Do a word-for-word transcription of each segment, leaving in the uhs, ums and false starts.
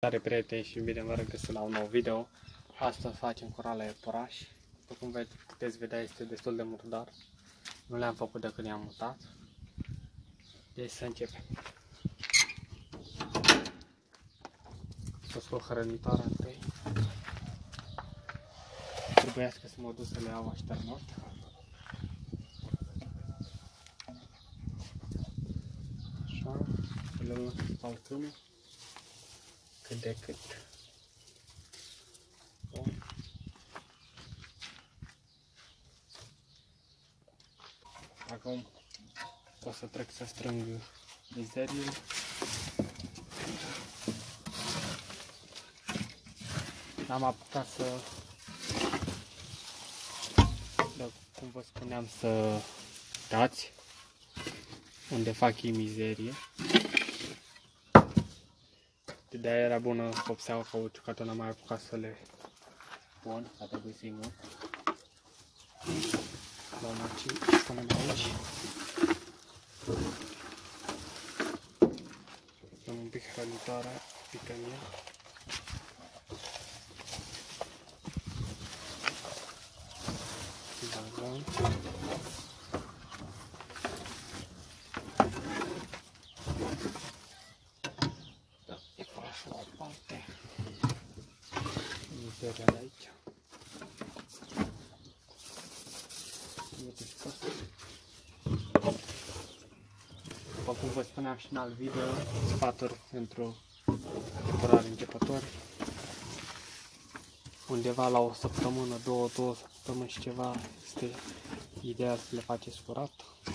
Salutare prieteni și bine vă regăsesc la un nou video. Astăzi facem curaj la iepuraș. După cum puteți vedea, este destul de murdar. Nu le-am făcut de când i-am mutat. Deci să începem. Să scot hrănitoarea întâi. Trebuiască să mă duc să le iau așternut. Așa, să le luăm salcâmul. Cât de cât. Bun. Acum o să trec să strâng mizeriile. Am apucat să, de, cum vă spuneam, să dați unde fac ei mizerie. De-aia era bună vopseaua cauciucată, n-am mai apucat să le pun, a trebuit să-i mut. Luăm aici și punem aici. Dăm un pic hrănitoarea, pică în ea. Băgăm. Mizeria de aici. După cum vă spuneam și în alt video, sfaturi pentru iepurari începători. Undeva la o săptămână, două, două săptămâni și ceva este ideal să le faceți curat.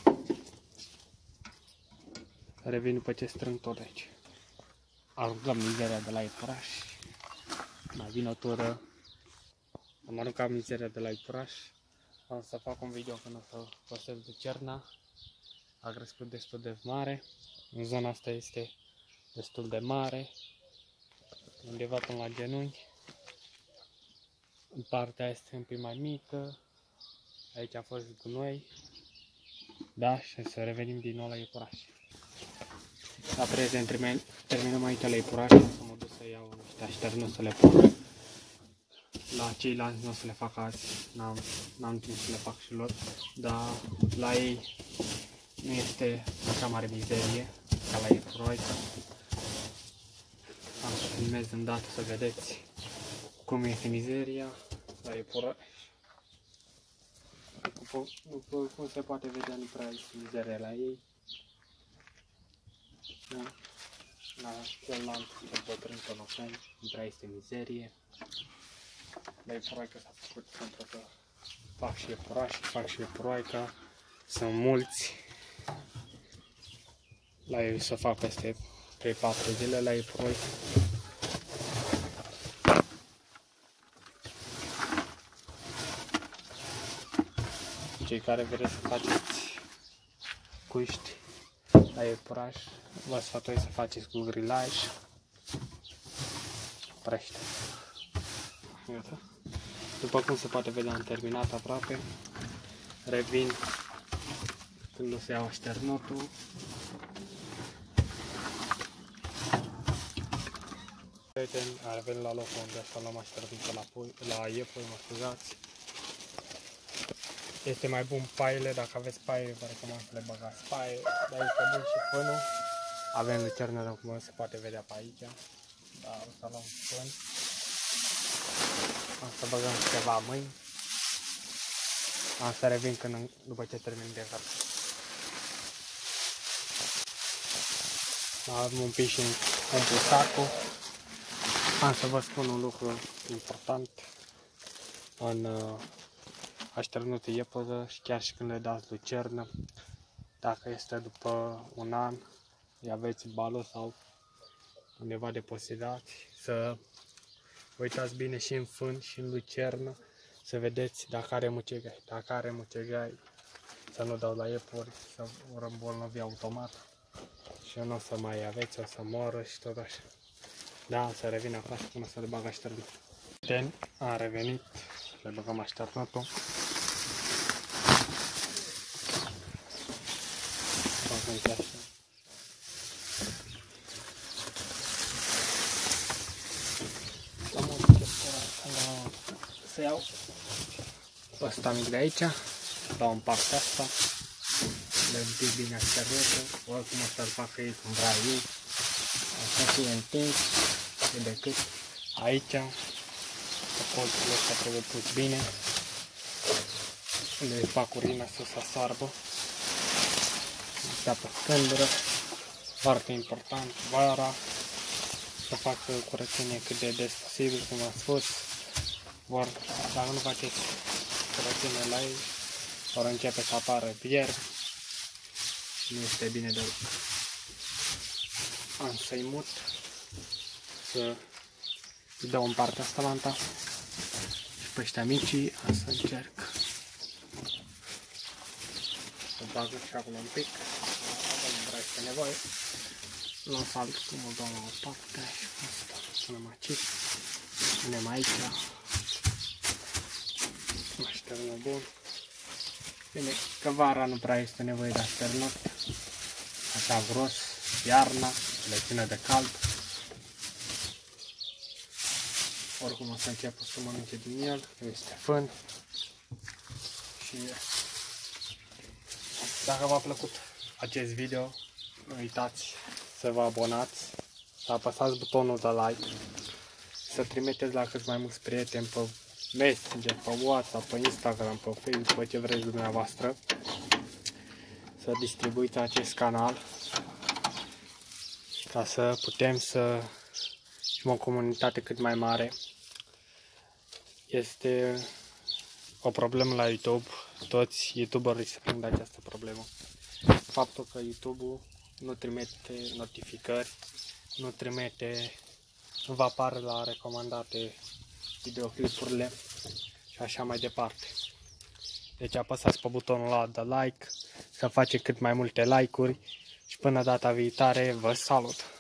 Revin după ce strâng tot aici. Aruncăm mizeria de la iepuraș. Mai vine o tură. Am aruncat mizeria de la iepuraș. Am să fac un video când o să postez lucerna. A crescut destul de mare. În zona asta este destul de mare. Undeva până la genunchi. În partea este un pic mai mică. Aici a fost gunoi. Da, și să revenim din nou la iepuraș. La prezent terminăm aici la iepuraș. O să mă duc să iau niște așternuți să le pun. La ceilalți nu o să le fac azi, n-am timp să le fac și lor, dar la ei nu este așa mare mizerie ca la iepuroică. Am să filmez îndată să vedeți cum este mizeria la iepuroică. După, după cum se poate vedea, nu prea este mizerie la ei. Da. La celălalt, cel bătrân tonofeni, nu prea este mizerie. La iepuroică s-a făcut pentru că fac și iepurași, fac și iepuroica, sunt mulți. La ei să fac peste trei patru zile la iepuroică. Cei care vreți să faceți cuști la iepuraș, vă sfătuiesc să faceți cu grilaj. Prește. Iată. După cum se poate vedea, am terminat aproape. Revin când o să iau așternutul. Prieteni, revin la locul unde să luăm așternutul la, la iepuri, mă scuzați. Este mai bun paiele, dacă aveți paie, vă recomand să le băgați paie, dar este bun și fânul. Avem lucernă, cum se poate vedea pe aici. Da, o să luăm fân. Am să băgăm câteva mâini. Am să revin când, după ce termin de vărsat. Am un pic și umplu sacul. Am să vă spun un lucru important. În uh, așternutul iepură și chiar și când le dați lucernă, dacă este după un an, îi aveți bală sau undeva depositați, să uitați bine și în fân și în lucernă, să vedeți dacă are mucegai. Dacă are mucegai, să nu dau la iepuri, să o îmbolnăvi automat și nu o să mai aveți, o să moară și tot așa. Da, să revin acasă până să le bag așternutul. Am revenit, le băgăm așternutul. Bagăm așa. să iau ăsta mic de aici, dau în partea asta, le împing bine așternetă, oricum o să-l fac ei cum vreau eu, să fie întins, cât de cât. Aici, pe colțul ăsta trebuie pus bine, unde fac urina să se asarbă, pe scândură, foarte important, vara, să fac curățenie cât de des posibil, cum am spus, vor, dacă nu faceți curățenie la ei, vor începe să apară pierd, nu este bine deloc. Am să-i mut, să îi dau în partea asta lanta și pe ăștia micii am să încerc să bag și acolo un pic, nu vreau să nevoie. Las alt cum o dau la o parte și asta, punem aici, punem aici, așternă bun. Bine, că vara nu prea este nevoie de așternut, așa gros, iarna, le ține de cald. Oricum o să începă să mănânce din el, este fân. Și dacă v-a plăcut acest video, nu uitați să vă abonați, să apăsați butonul de like, să trimiteți la cât mai mulți prieteni pe Messenger, pe WhatsApp, pe Instagram, pe Facebook, pe ce vreți dumneavoastră, să distribuiți acest canal ca să putem să fim o comunitate cât mai mare. Este o problemă la YouTube, toți youtuberii se plâng de această problemă. Faptul că YouTube-ul nu trimite notificări, nu trimite, nu vă apar la recomandate videoclipurile și așa mai departe. Deci apăsați pe butonul ăla de like, să faceți cât mai multe like-uri și până data viitoare vă salut!